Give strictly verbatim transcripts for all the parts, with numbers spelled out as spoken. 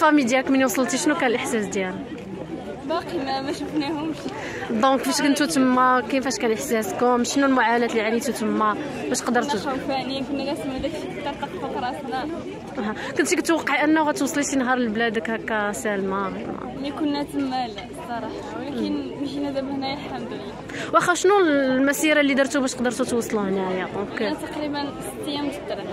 فامي ديالك ملي وصلتي شنو كان الاحساس ديالك؟ باقي ما ما شفناهمش. دونك فاش كنتو تما كيفاش كان احساسكم؟ شنو المعاناه اللي عانيتو تما باش قدرتوا؟ خوفانين، كنا كنسمعوا داكشي كيطرطق فوق راسنا. أه. كنتي كتوقعي انه غتوصلي شي نهار لبلادك هكا سالمه؟ ملي كنا تما لا الصراحه، ولكن مشينا دابا هنايا الحمد لله. واخا شنو المسيره اللي درتو باش قدرتوا توصلوا هنايا؟ دونك تقريبا ست ايام د الطريق.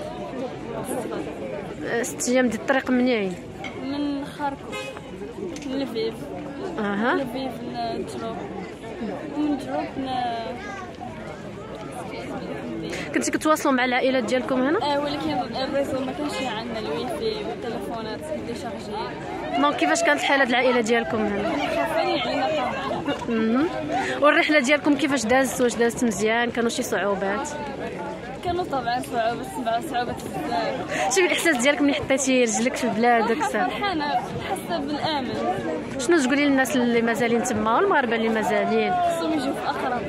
ست ايام ديال الطريق منين؟ من خاركوف من لفيف. اها لفيف لجروب ومن جروب ن... كنتي كتواصلوا مع العائلات ديالكم هنا؟ اه ولكن الريزو ما كانش عندنا، الويفي والتليفونات ديشارجي. دونك كيفاش كانت الحاله العائله ديالكم هنا؟ خافين علينا طبعا. والرحله ديالكم كيفاش دازت؟ واش دازت مزيان؟ كانوا شي صعوبات؟ كانوا طبعا صعوبات صعوبات بزاف. شوفي الاحساس ديالك ملي حطيتي رجلك في بلادك؟ فرحانه حاسه بالامل. شنو تقولي للناس اللي مازالين تما والمغاربه اللي مازالين؟ خصهم يجيو في اقرب.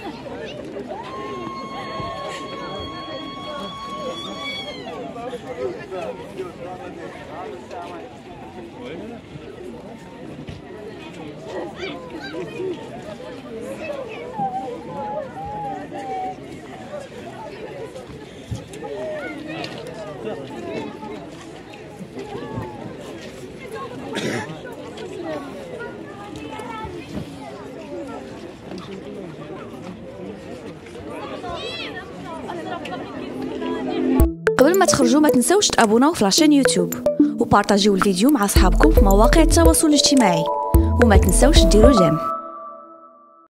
قبل ما تخرجوا ما تنسوش تابوناو في لاشين يوتيوب وبارطاجيو الفيديو مع اصحابكم في مواقع التواصل الاجتماعي، وما تنسوش ديروا جيم.